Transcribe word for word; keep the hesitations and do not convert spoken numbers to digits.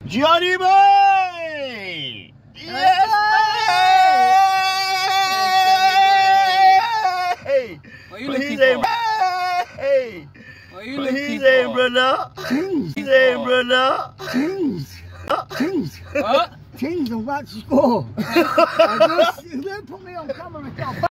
Johnny boy! Yes, man! What are you Please, looking for? Hey! What are you Please, looking hey, for? brother! Tings. Please, hey, brother! Tings. Tings. What? Tings and watch score. I just, you didn't put me on camera.